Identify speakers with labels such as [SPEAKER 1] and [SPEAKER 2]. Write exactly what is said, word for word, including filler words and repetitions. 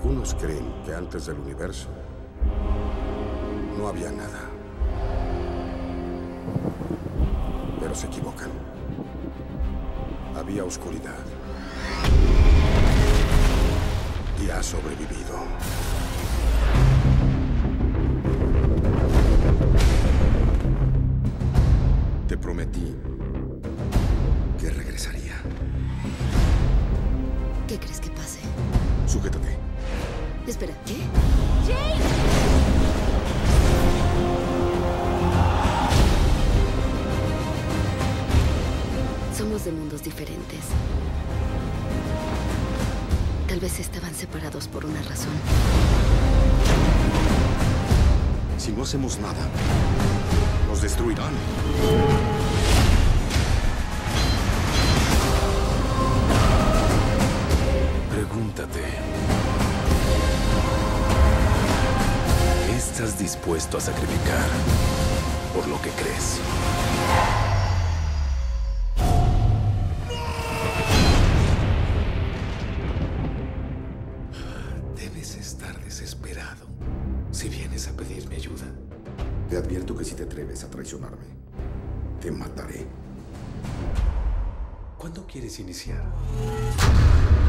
[SPEAKER 1] Algunos creen que antes del universo no había nada. Pero se equivocan. Había oscuridad. Y ha sobrevivido. Te prometí que regresaría.
[SPEAKER 2] ¿Qué crees que pase?
[SPEAKER 1] Sujétate.
[SPEAKER 2] Espera, ¿qué?
[SPEAKER 3] ¡Jake!
[SPEAKER 2] Somos de mundos diferentes. Tal vez estaban separados por una razón.
[SPEAKER 1] Si no hacemos nada, nos destruirán.
[SPEAKER 4] Pregúntate, ¿qué estás dispuesto a sacrificar por lo que crees?
[SPEAKER 5] Debes estar desesperado si vienes a pedirme ayuda.
[SPEAKER 1] Te advierto que si te atreves a traicionarme, te mataré.
[SPEAKER 5] ¿Cuándo quieres iniciar?